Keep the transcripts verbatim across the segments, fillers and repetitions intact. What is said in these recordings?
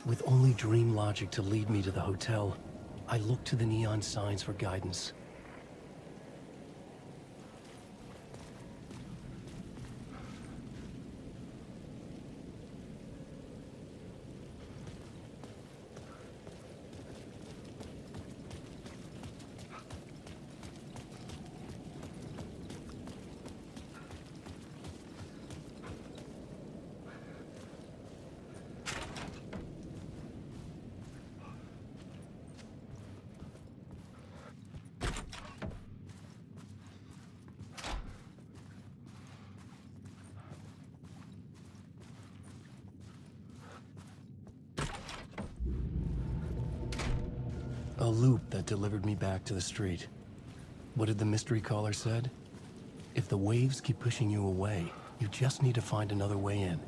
With only dream logic to lead me to the hotel, I looked to the neon signs for guidance. A loop that delivered me back to the street. What did the mystery caller said? If the waves keep pushing you away, you just need to find another way in.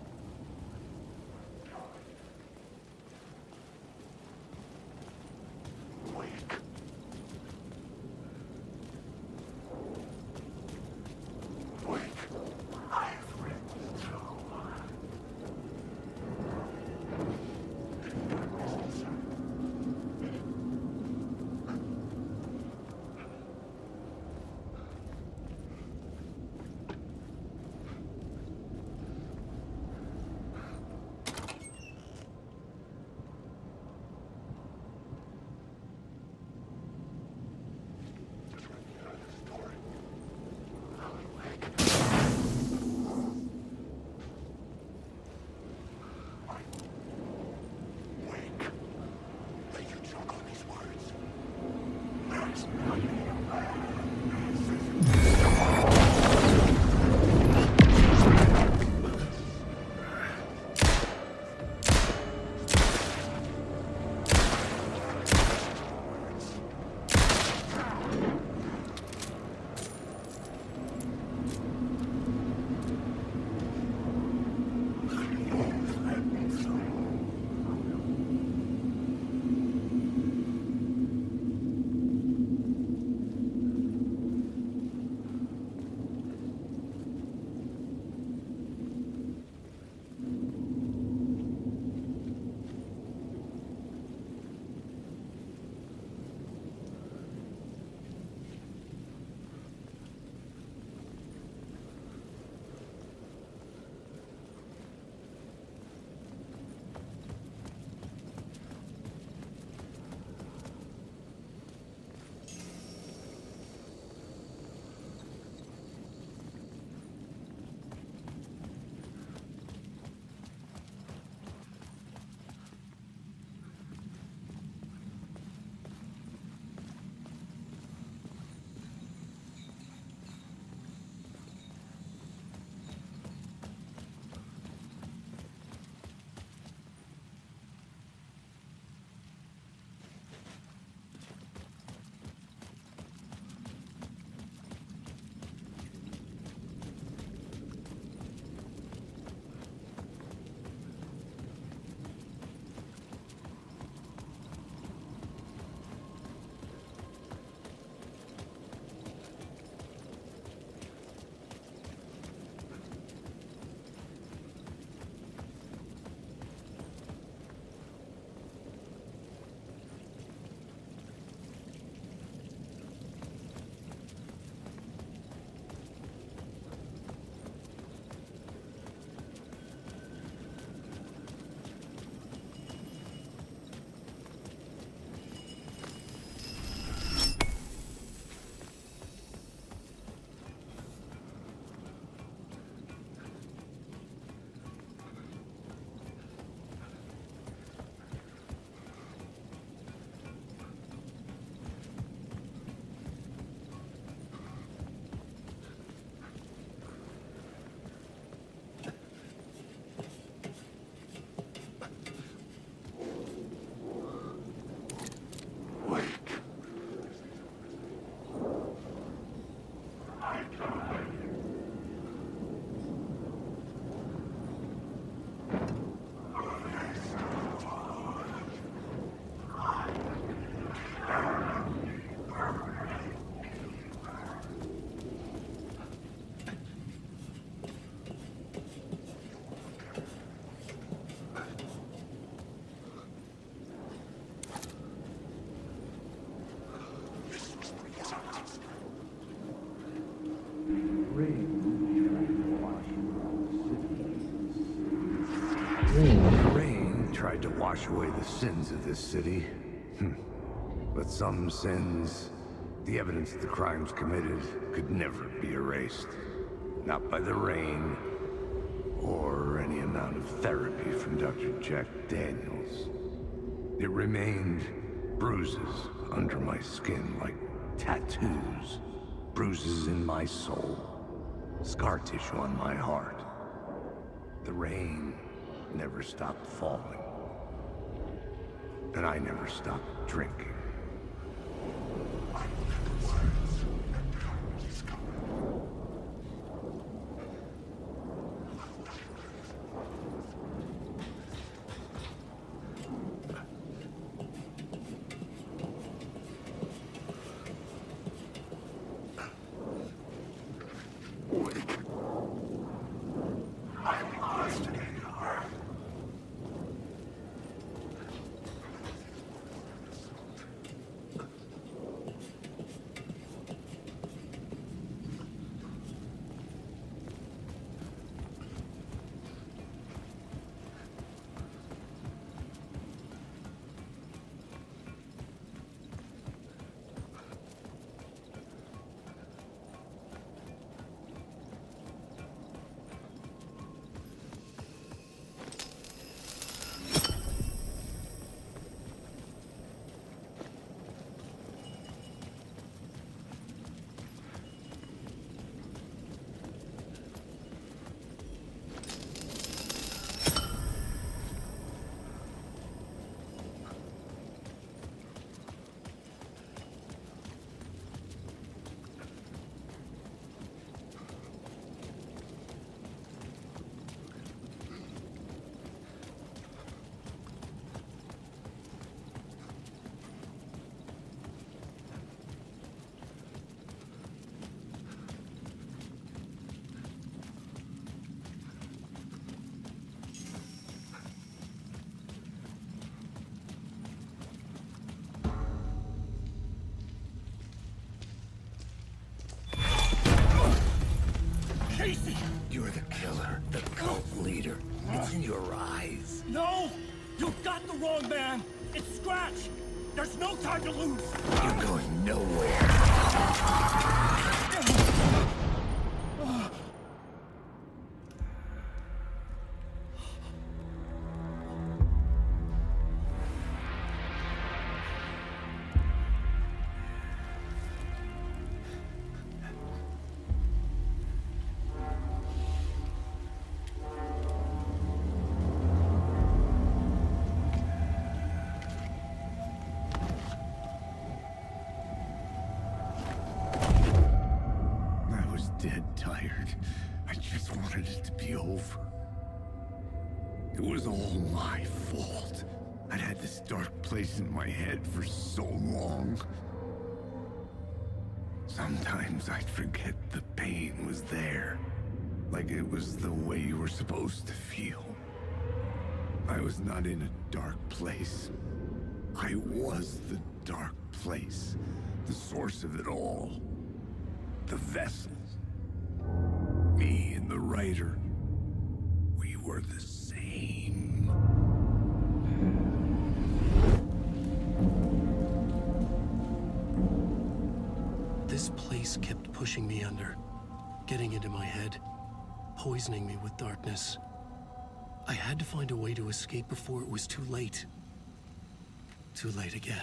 wash away the sins of this city. Hmm. But some sins, the evidence of the crimes committed, could never be erased. Not by the rain, or any amount of therapy from Doctor Jack Daniels. It remained bruises under my skin, like tattoos. Bruises in my soul. Scar tissue on my heart. The rain never stopped falling. And I never stopped drinking. You're the killer, the cult leader. It's in your eyes. No! You got the wrong man! It's Scratch! There's no time to lose! You're going nowhere. Dead tired. I just wanted it to be over. It was all my fault. I'd had this dark place in my head for so long. Sometimes I'd forget the pain was there. Like it was the way you were supposed to feel. I was not in a dark place. I was the dark place. The source of it all. The vessels. Me and the writer, we were the same. This place kept pushing me under, getting into my head, poisoning me with darkness. I had to find a way to escape before it was too late. Too late again.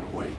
Wake.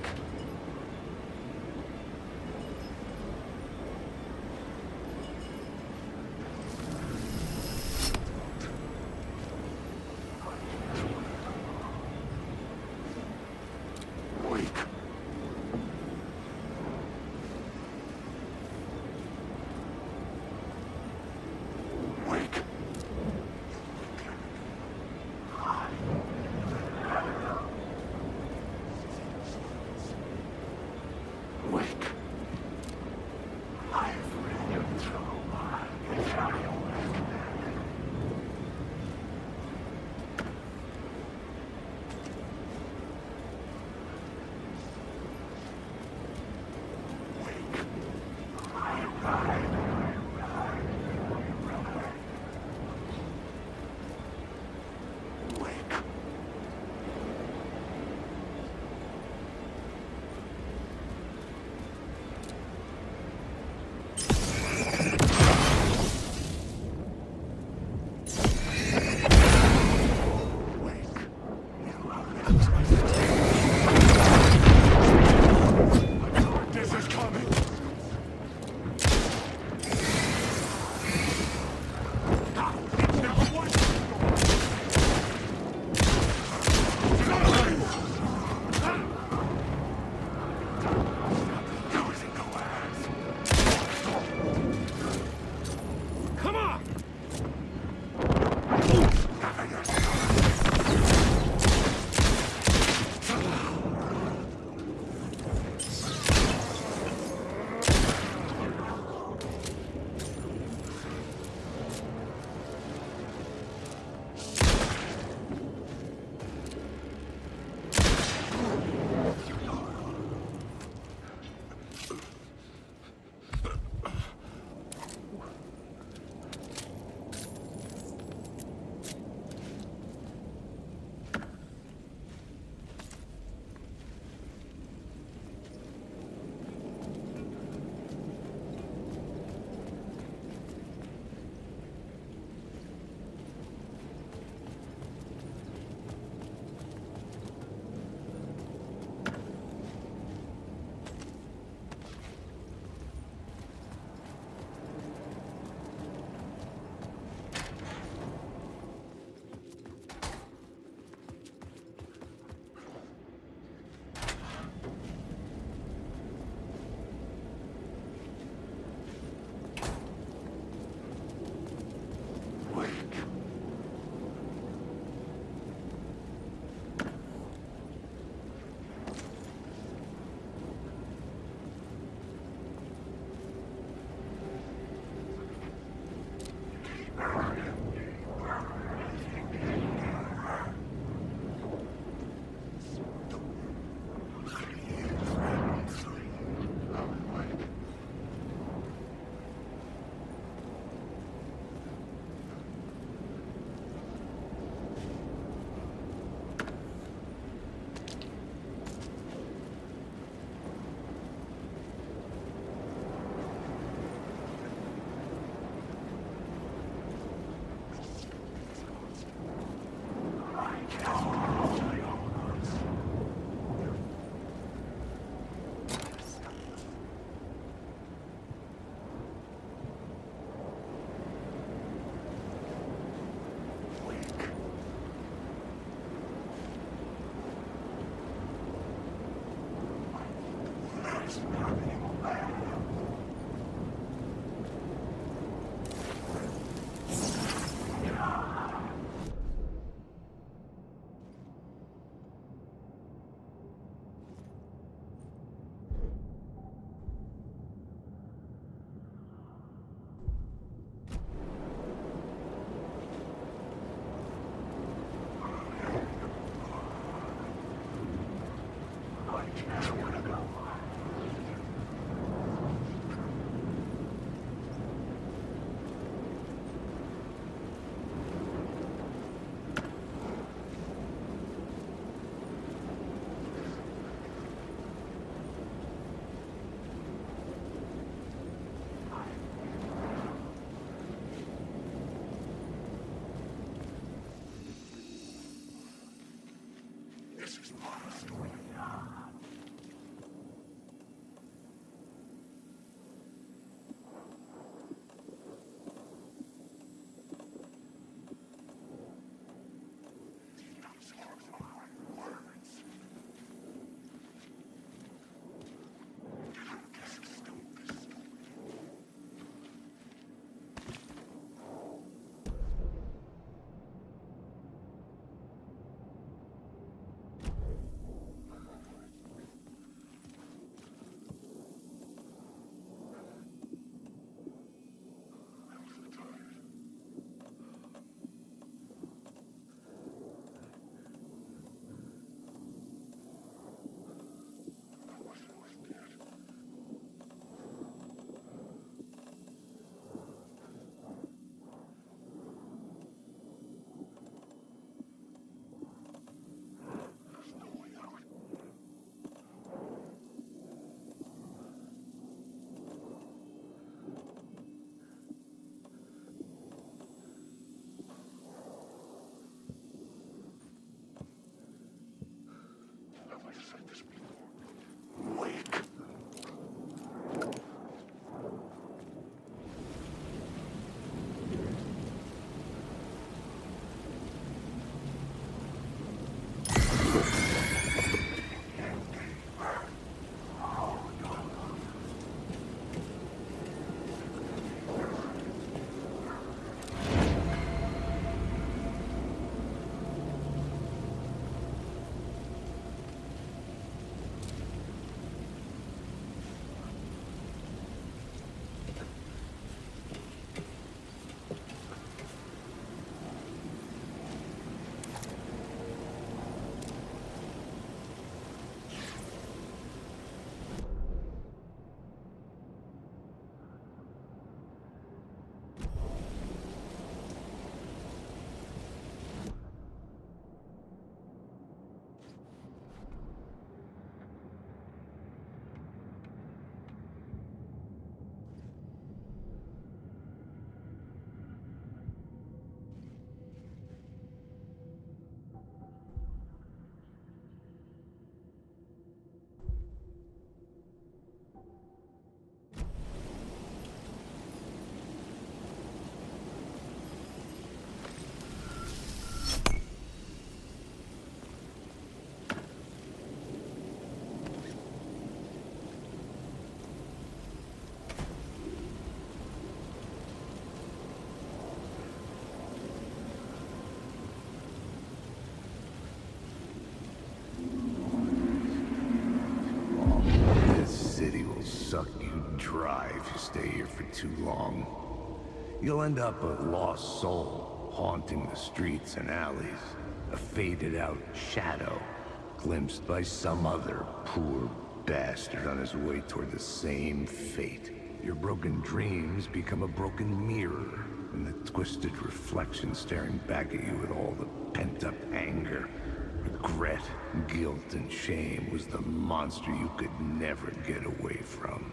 suck you dry if you stay here for too long. You'll end up a lost soul, haunting the streets and alleys. A faded-out shadow, glimpsed by some other poor bastard on his way toward the same fate. Your broken dreams become a broken mirror, and the twisted reflection staring back at you with all the pent-up anger, regret, guilt, and shame was the monster you could never get away from.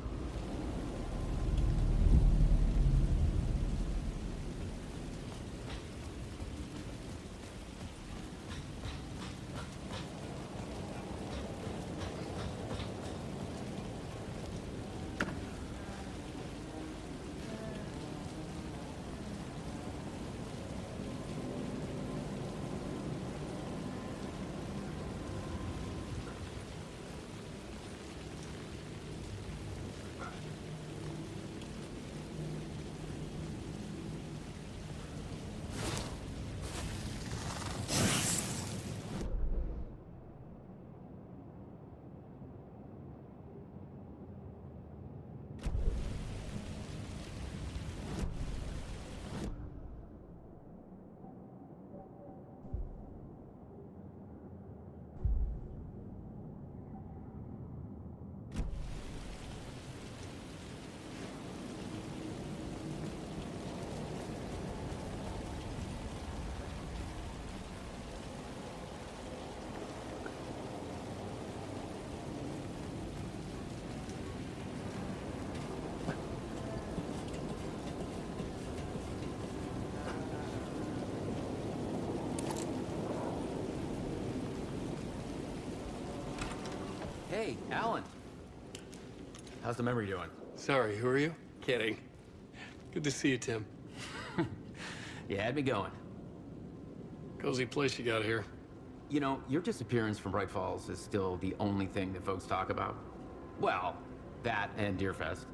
Hey, Alan. How's the memory doing? Sorry, who are you? Kidding. Good to see you, Tim. You had me going. Cozy place you got here. You know, your disappearance from Bright Falls is still the only thing that folks talk about. Well, that and Deerfest.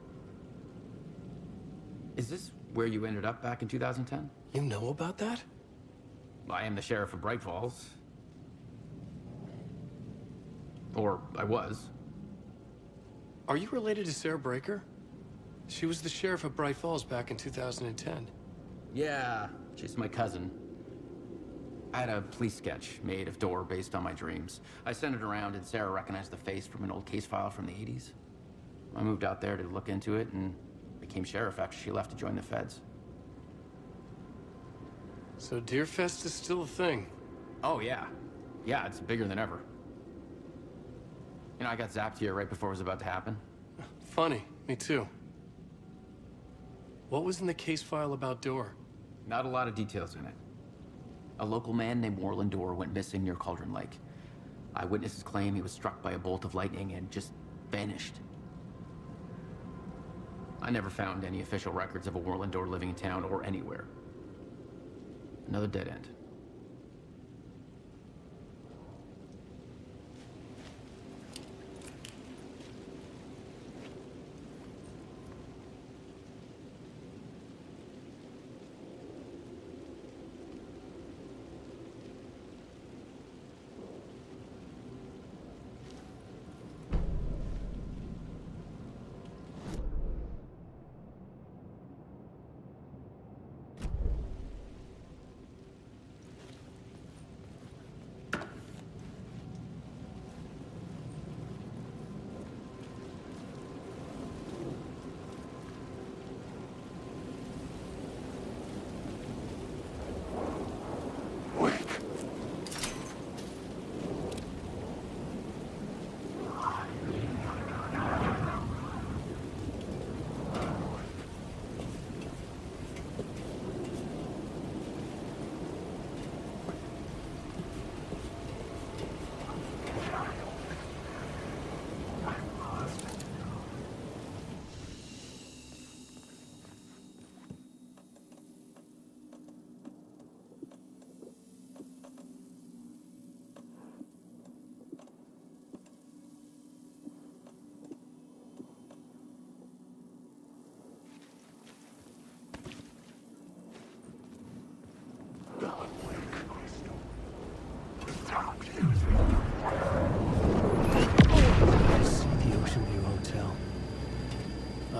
Is this where you ended up back in two thousand ten? You know about that? I am the sheriff of Bright Falls. Or I was. Are you related to Sarah Breaker? She was the sheriff of Bright Falls back in two thousand ten. Yeah, she's my cousin. I had a police sketch made of Door based on my dreams. I sent it around and Sarah recognized the face from an old case file from the eighties. I moved out there to look into it and became sheriff after she left to join the feds. So Deerfest is still a thing? Oh, yeah. Yeah, it's bigger than ever. You know, I got zapped here right before it was about to happen. Funny, me too. What was in the case file about Door? Not a lot of details in it. A local man named Warland Door went missing near Cauldron Lake. Eyewitnesses claim he was struck by a bolt of lightning and just vanished. I never found any official records of a Warland Door living in town or anywhere. Another dead end.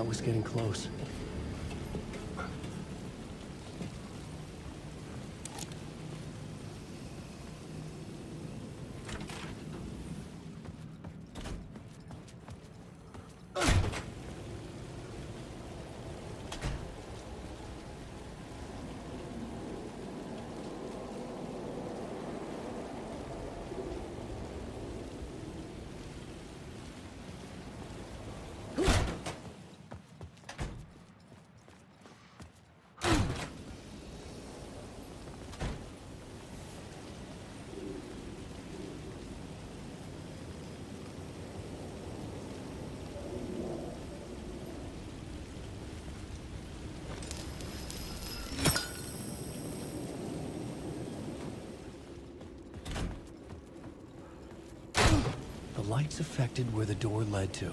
was getting close. The lights affected where the door led to.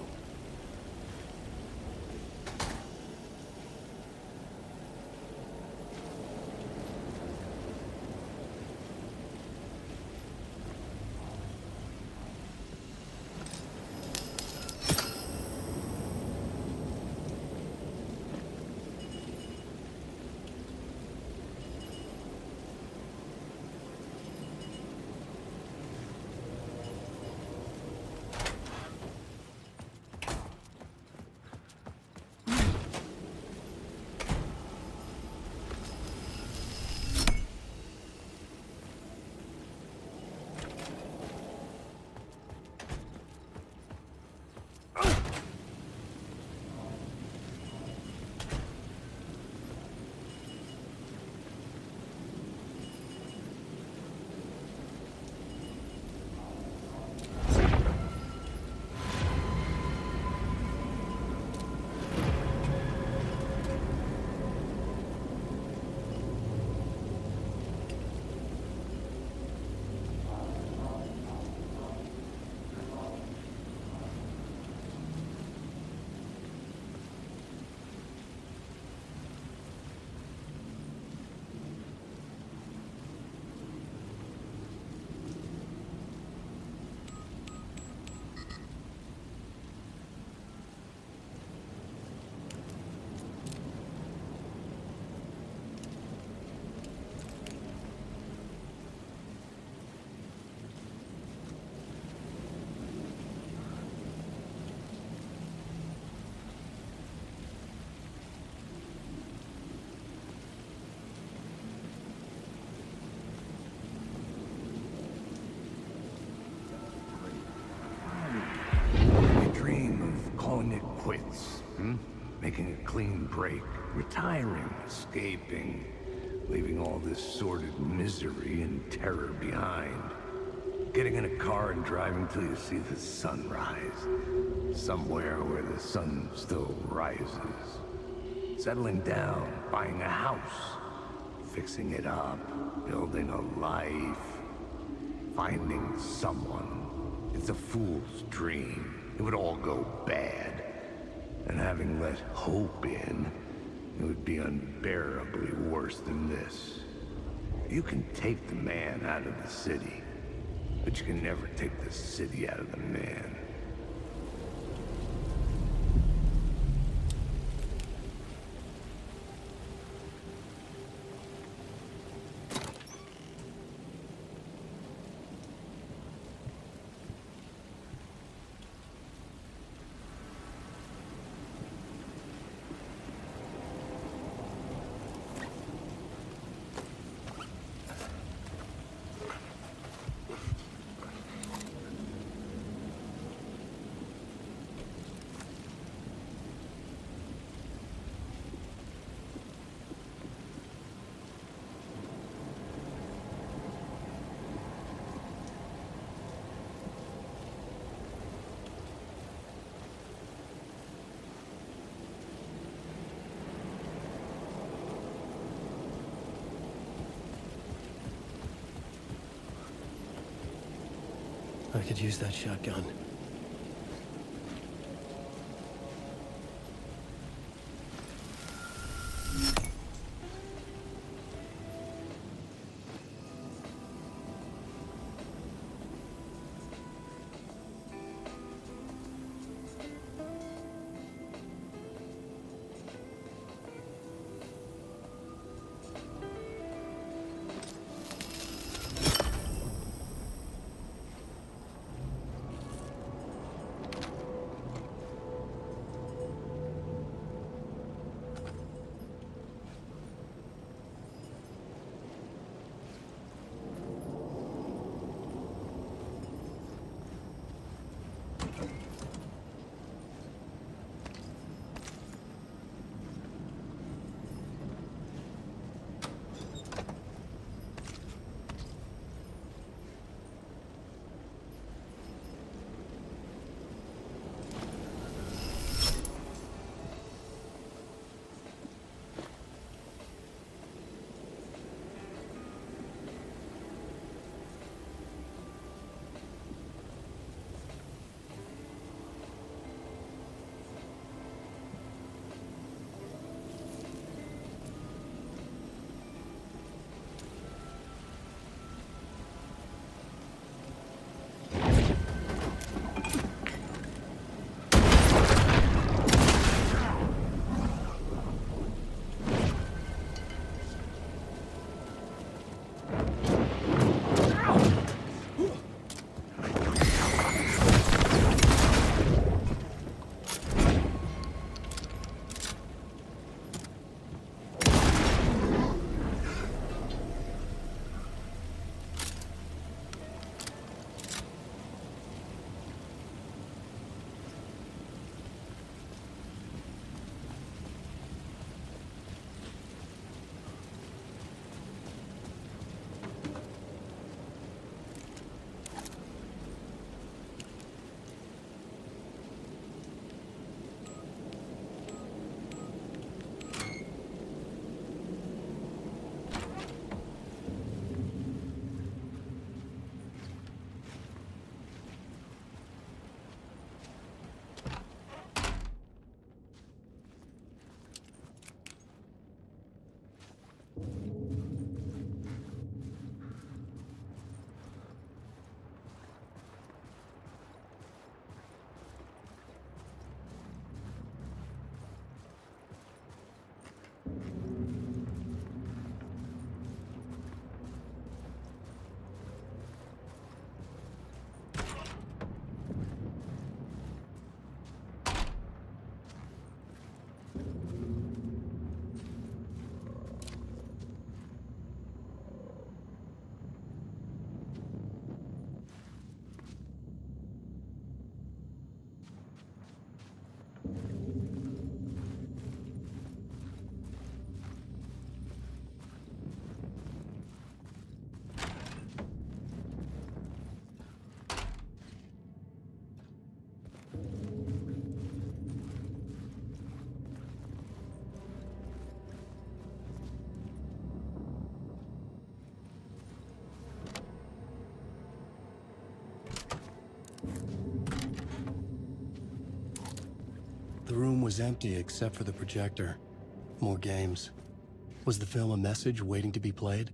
Calling it quits, hmm? Making a clean break, retiring, escaping, leaving all this sordid misery and terror behind. Getting in a car and driving till you see the sun rise, somewhere where the sun still rises. Settling down, buying a house, fixing it up, building a life, finding someone. It's a fool's dream. It would all go bad. And having let hope in, it would be unbearably worse than this. You can take the man out of the city, but you can never take the city out of the man. I could use that shotgun. The room was empty except for the projector. More games. Was the film a message waiting to be played?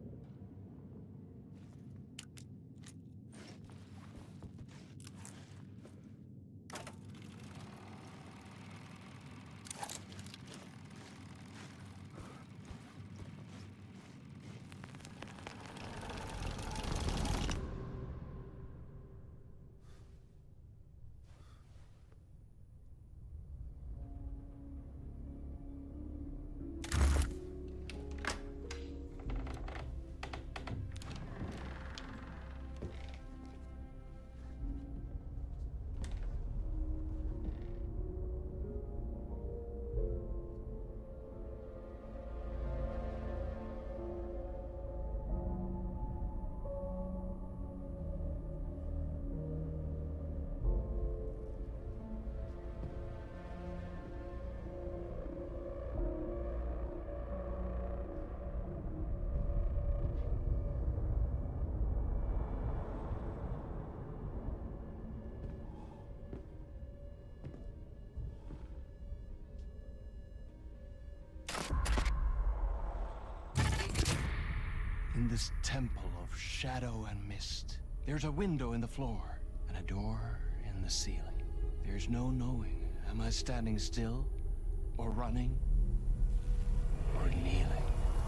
In this temple of shadow and mist, there's a window in the floor and a door in the ceiling. There's no knowing, am I standing still, or running, or kneeling?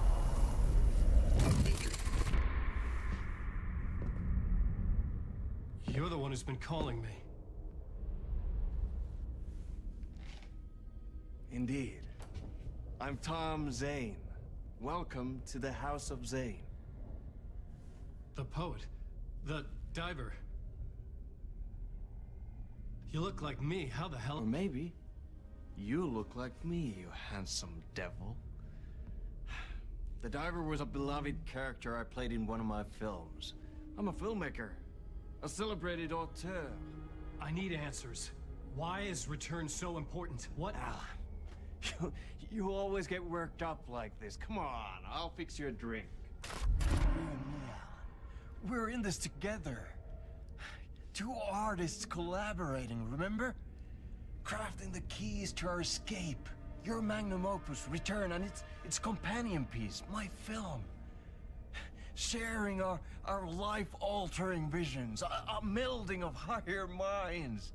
You're the one who's been calling me. Indeed. I'm Tom Zane. Welcome to the House of Zane. The poet. The diver. You look like me. How the hell? Or maybe you look like me, you handsome devil. The diver was a beloved character I played in one of my films. I'm a filmmaker, a celebrated auteur. I need answers. Why is Return so important? What? Alan, you, you always get worked up like this. Come on, I'll fix you a drink. We're in this together. Two artists collaborating, remember? Crafting the keys to our escape. Your magnum opus, Return, and its its companion piece, my film. Sharing our, our life-altering visions, a, a melding of higher minds.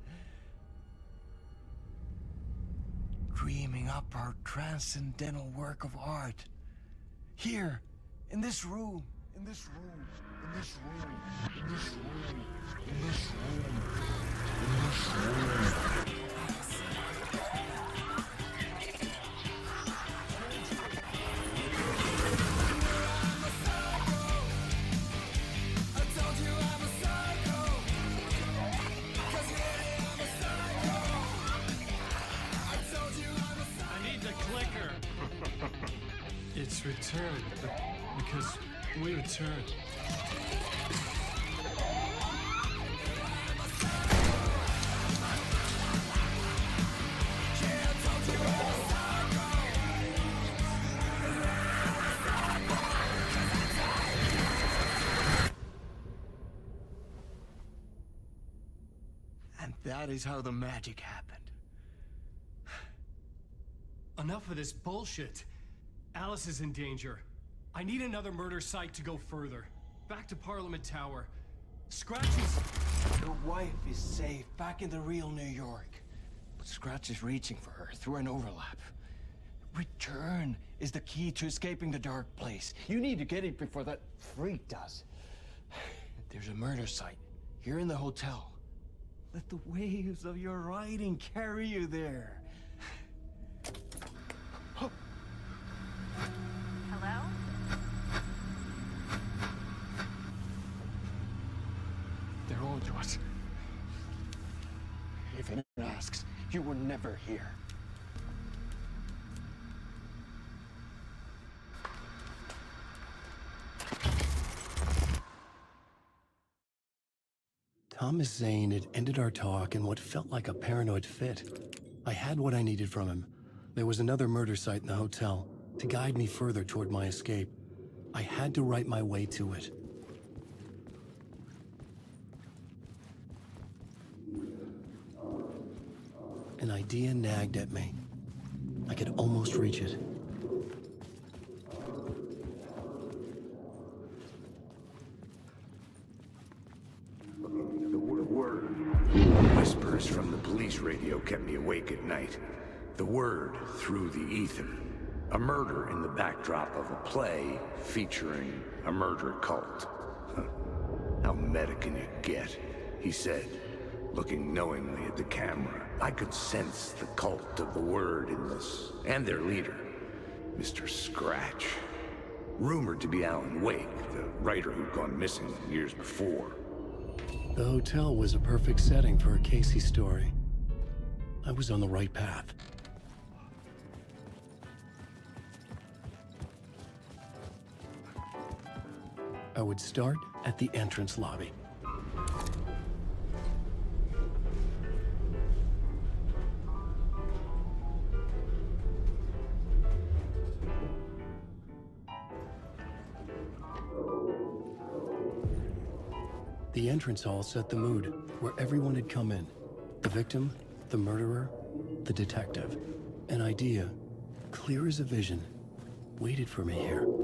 Dreaming up our transcendental work of art. Here, in this room, in this room, in this room, in this room, in this room, in this room. It's Return, because we return. And that is how the magic happened. Enough of this bullshit. Alice is in danger. I need another murder site to go further. Back to Parliament Tower. Scratch is... Your wife is safe, back in the real New York. But Scratch is reaching for her through an overlap. Return is the key to escaping the dark place. You need to get it before that freak does. There's a murder site here in the hotel. Let the waves of your writing carry you there. Hello? They're all yours. If anyone asks, you were never here. Thomas Zane had ended our talk in what felt like a paranoid fit. I had what I needed from him. There was another murder site in the hotel to guide me further toward my escape. I had to write my way to it. An idea nagged at me. I could almost reach it. The word. Whispers from the police radio kept me awake at night. The word through the ether. A murder in the backdrop of a play featuring a murder cult. Huh. How meta can you get? He said, looking knowingly at the camera. I could sense the cult of the word in this, and their leader, Mister Scratch. Rumored to be Alan Wake, the writer who'd gone missing years before. The hotel was a perfect setting for a Casey story. I was on the right path. I would start at the entrance lobby. The entrance hall set the mood, where everyone had come in. The victim, the murderer, the detective. An idea, clear as a vision, waited for me here.